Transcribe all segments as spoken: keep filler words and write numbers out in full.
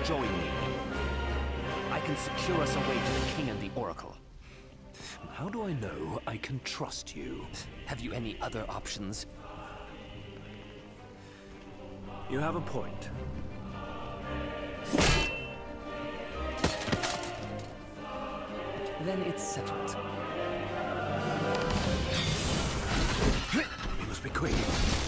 join me. I can secure us a way to the King and the Oracle. How do I know I can trust you? Have you any other options? You have a point. Then it's settled. We must be quick.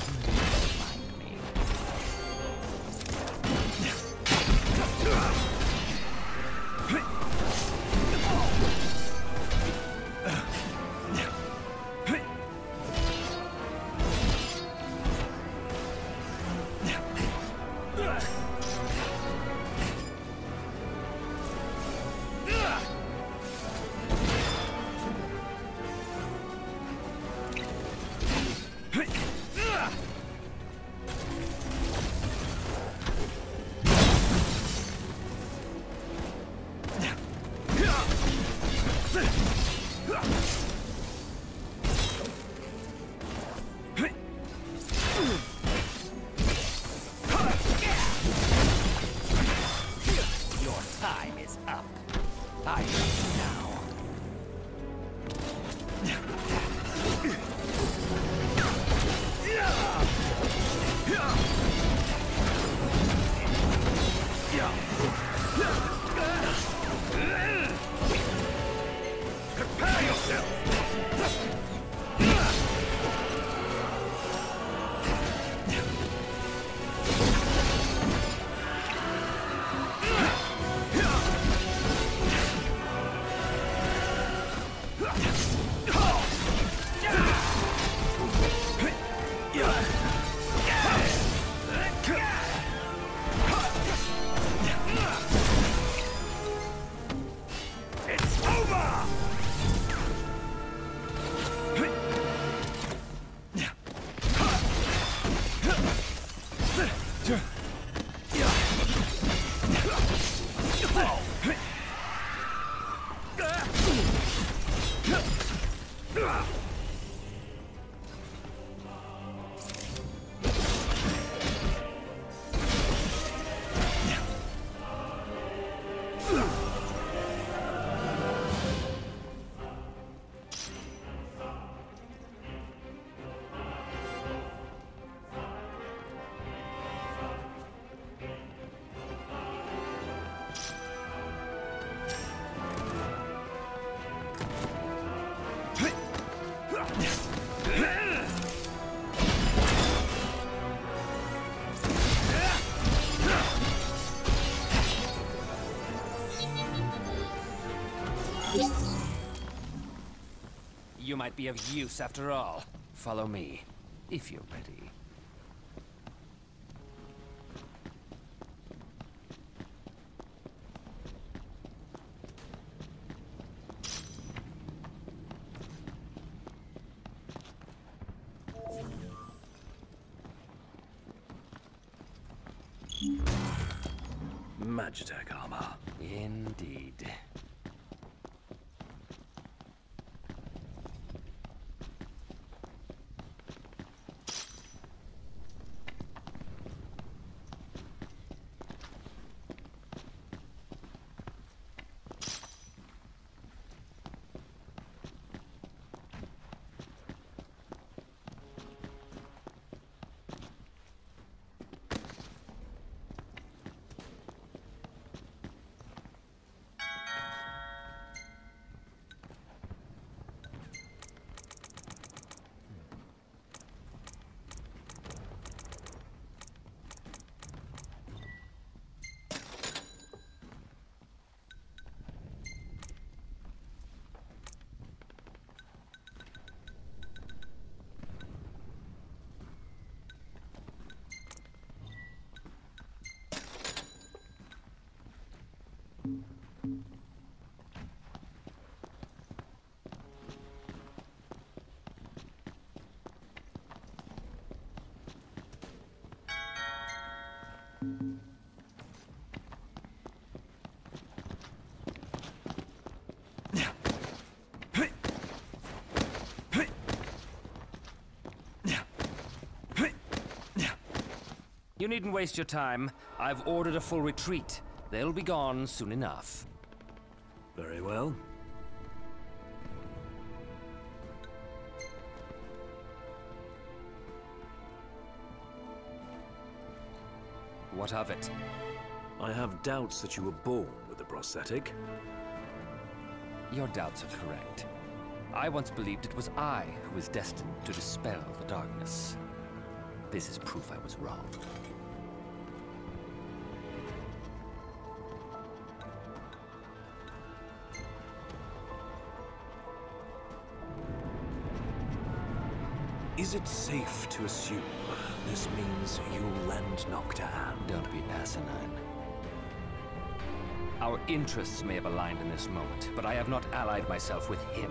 You might be of use after all. Follow me, if you're ready. Magitech armor. Indeed. You needn't waste your time. I've ordered a full retreat. They'll be gone soon enough. Very well. What of it? I have doubts that you were born with a prosthetic. Your doubts are correct. I once believed it was I who was destined to dispel the darkness. This is proof I was wrong. Is it safe to assume this means you'll lend Nocturne? Don't be asinine. Our interests may have aligned in this moment, but I have not allied myself with him.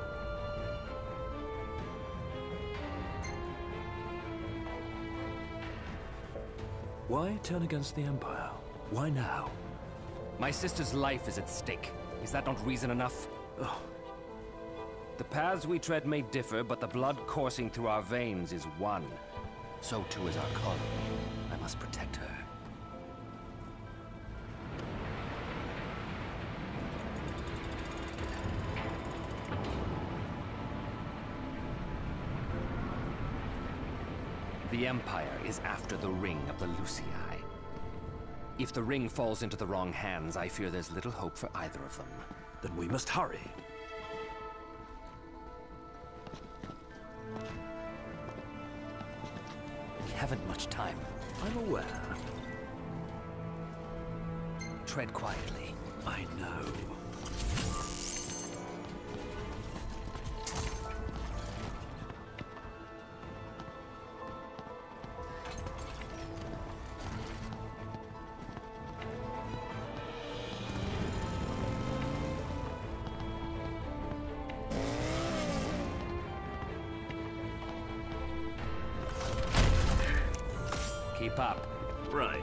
Why turn against the Empire? Why now? My sister's life is at stake. Is that not reason enough? Oh. The paths we tread may differ, but the blood coursing through our veins is one. So too is our colony. I must protect her. The Empire is after the Ring of the Lucii. If the ring falls into the wrong hands, I fear there's little hope for either of them. Then we must hurry. We haven't much time. I'm aware. Tread quietly. I know. Keep up. Right.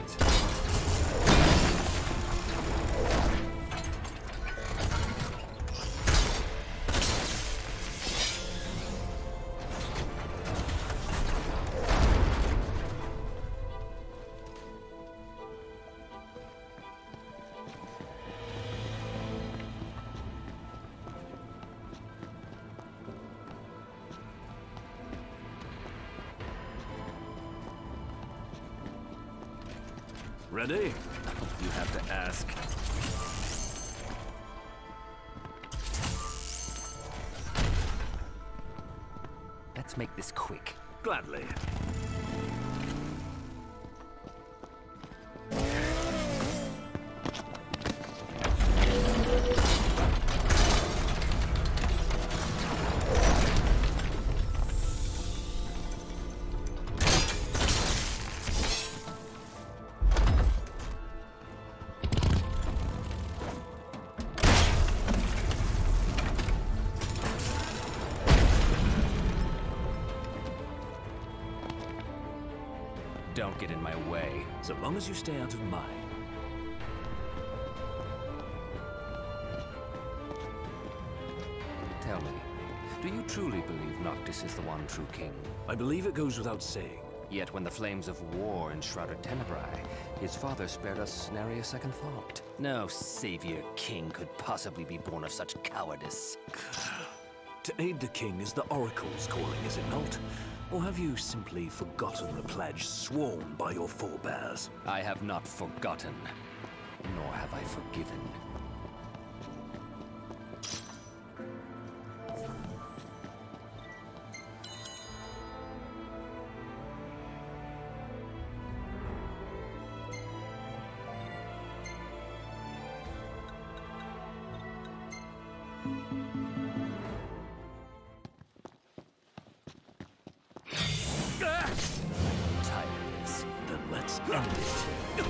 Ready? You have to ask. Let's make this quick. Gladly. Don't get in my way. So long as you stay out of mine. Tell me, do you truly believe Noctis is the one true king? I believe it goes without saying. Yet when the flames of war enshrouded Tenebrae, his father spared us nary a second thought. No savior king could possibly be born of such cowardice. To aid the king is the Oracle's calling, is it not? Or have you simply forgotten the pledge sworn by your forebears? I have not forgotten, nor have I forgiven. Tiredness. Then let's end it.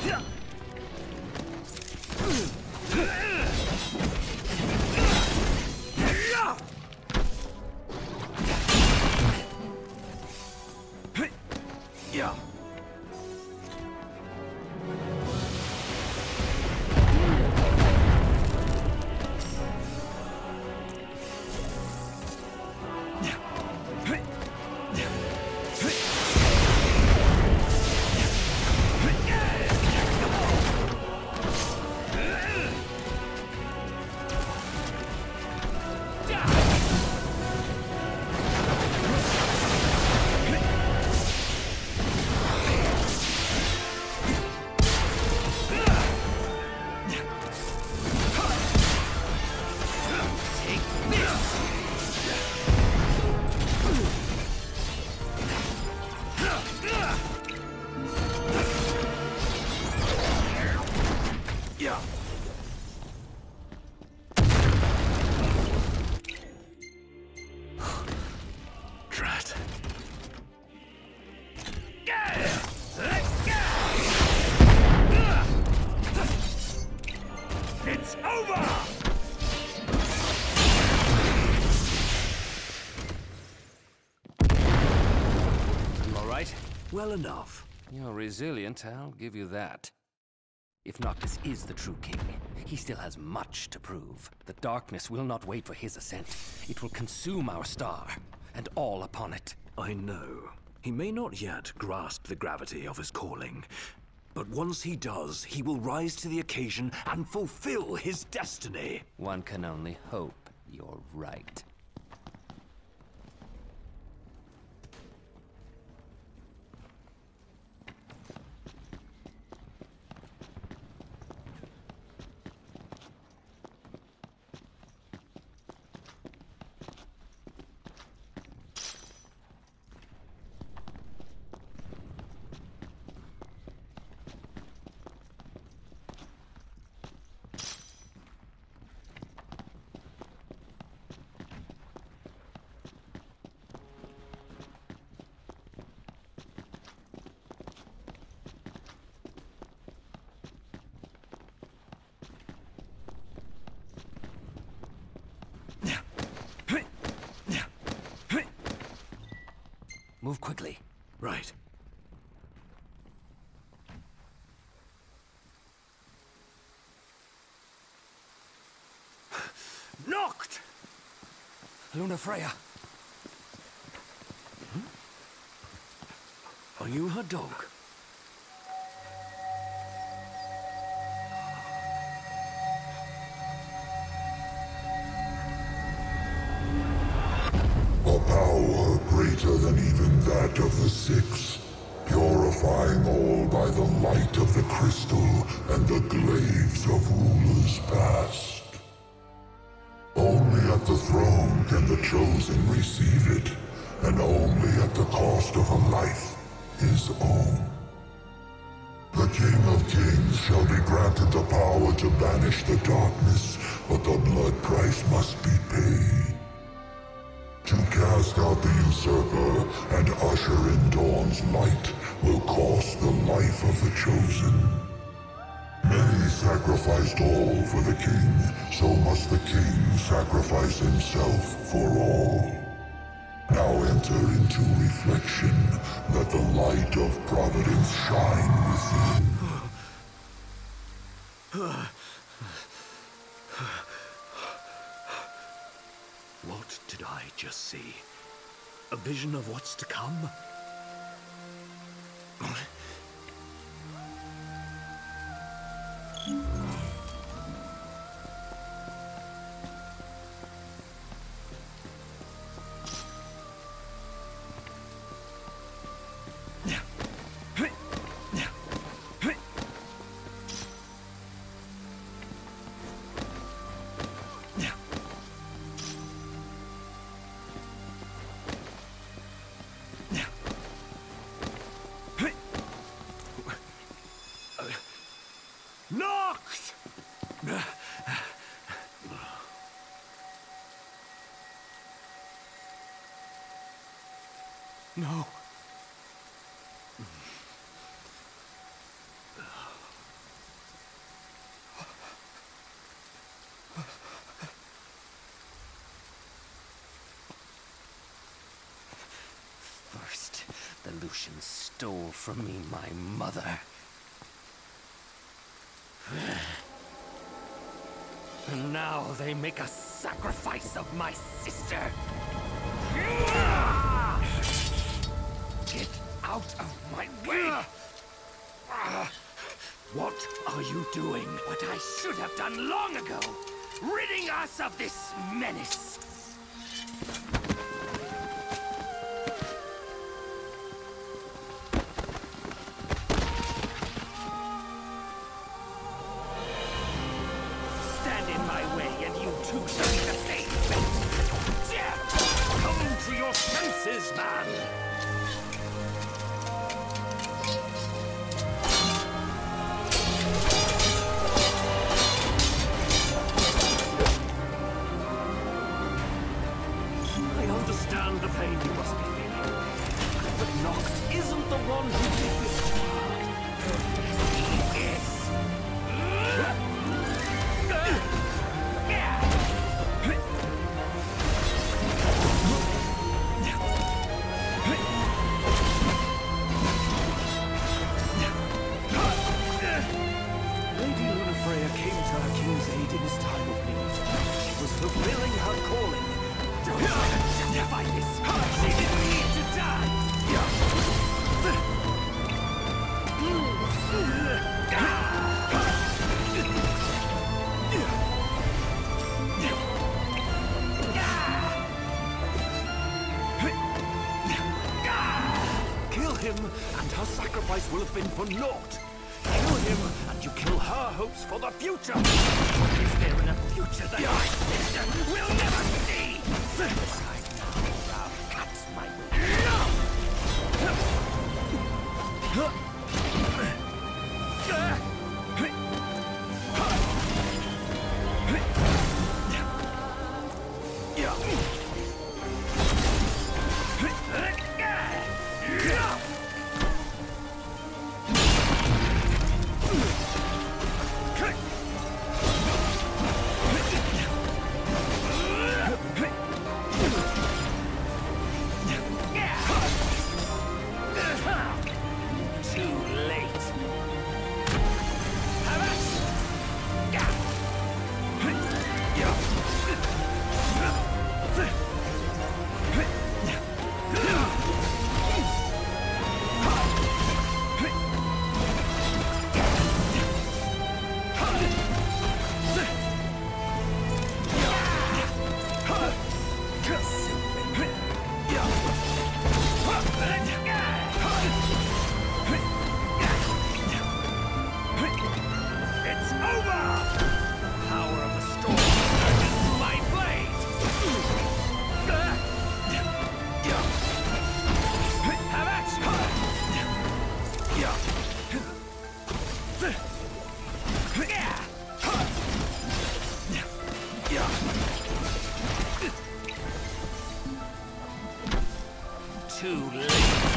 Yeah. Drat. It's over! You all right? Well enough. You're resilient, I'll give you that. If Noctis is the true king, he still has much to prove. The darkness will not wait for his ascent. It will consume our star, and all upon it. I know. He may not yet grasp the gravity of his calling, but once he does, he will rise to the occasion and fulfill his destiny. One can only hope you're right. Move quickly. Right. Knocked! Lunafreya! Hmm? Are you her dog? A power greater than even that of the Six, purifying all by the light of the crystal and the glaives of rulers past. Only at the throne can the Chosen receive it, and only at the cost of a life, his own. The King of Kings shall be granted the power to banish the darkness, but the blood price must be paid. To cast out the usurper and usher in Dawn's light will cost the life of the Chosen. Many sacrificed all for the king, so must the king sacrifice himself for all. Now enter into reflection, let the light of Providence shine within. What did I just see? A vision of what's to come? Knocked! No. Lucian stole from me my mother. And now they make a sacrifice of my sister. Get out of my way! What are you doing? What I should have done long ago! Ridding us of this menace! Stand in my way and you too shall be the same fate! Death! Come to your senses, man! The pain you must be feeling. But Noct isn't the one who did this to her. Yes, Lady Lunafreya came to her king's aid in his time of need. She was fulfilling her calling. Justify this! She didn't need to die! Kill him, and her sacrifice will have been for naught. Kill him, and you kill her hopes for the future. What is there in a future that my sister will never see? That's my too late.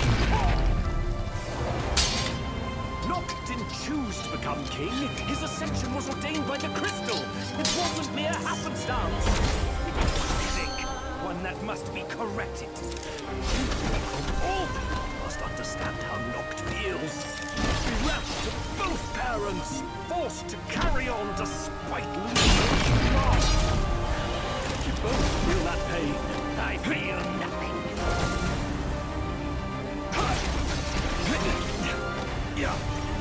Noct didn't choose to become king. His ascension was ordained by the crystal. It wasn't mere happenstance. It was a mistake, one that must be corrected. All people must understand how Noct feels. Bereft of both parents, forced to carry on despite losing what you lost. You both feel that pain. I feel nothing. Yeah.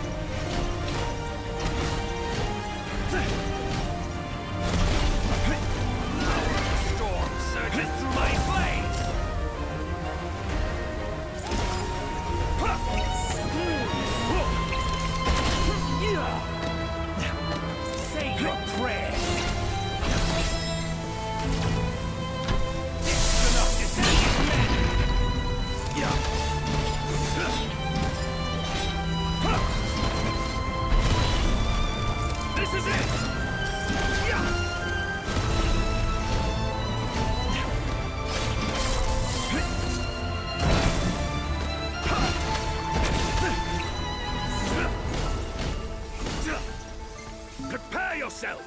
Storm surges through my blade. Say your prayer. It's enough to send his men. Yeah. This is it! Prepare yourself!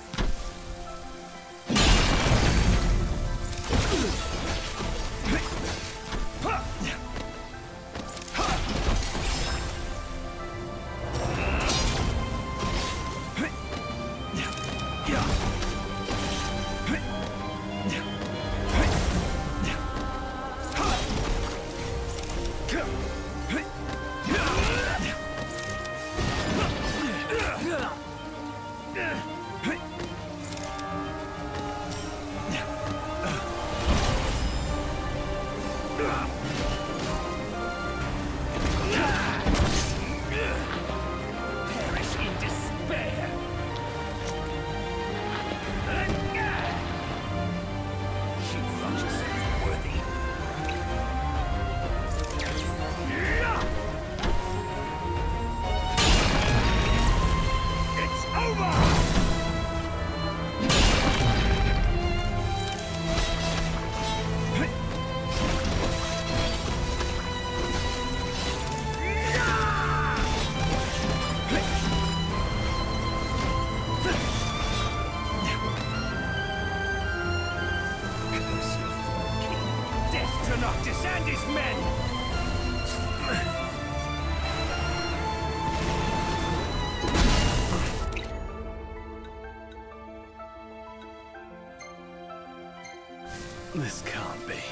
This can't be.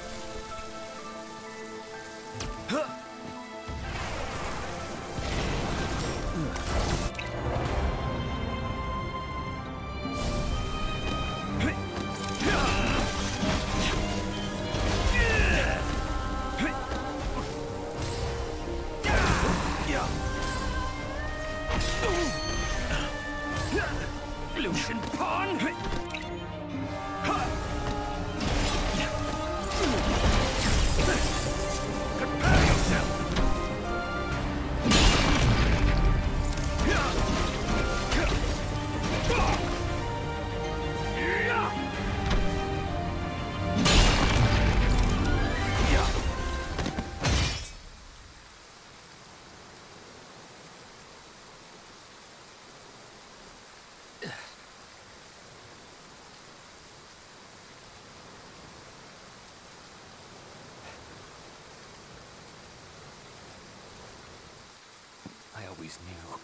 Lucian Pawn! Prepare yourself! I always knew.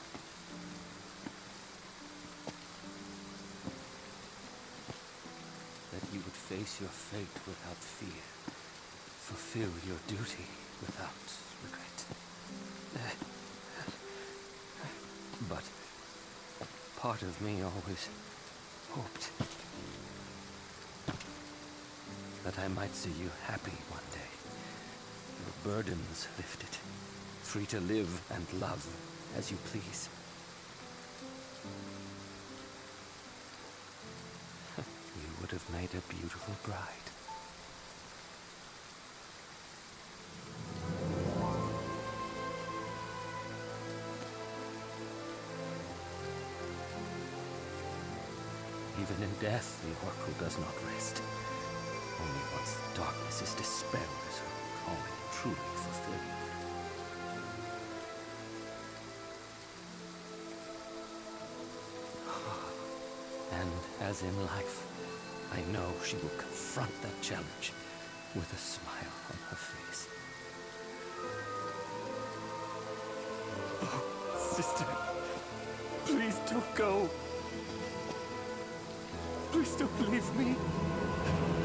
That you would face your fate without fear. Fulfill your duty without regret. But part of me always hoped that I might see you happy one day. Your burdens lifted. Free to live and love as you please. You would have made a beautiful bride. Even in death, the Oracle does not rest. Only once the darkness is dispelled is her calling truly fulfilled. And as in life, I know she will confront that challenge with a smile on her face. Oh, sister, please don't go. Please don't leave me.